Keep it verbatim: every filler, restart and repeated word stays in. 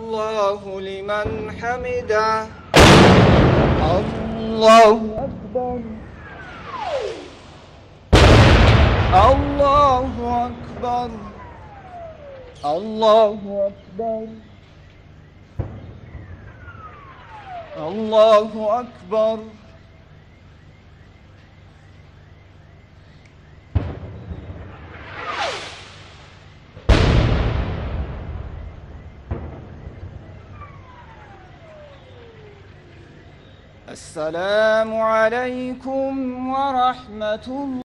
الله لمن حمده. الله أكبر. الله أكبر. الله أكبر. الله أكبر. السلام عليكم ورحمة الله.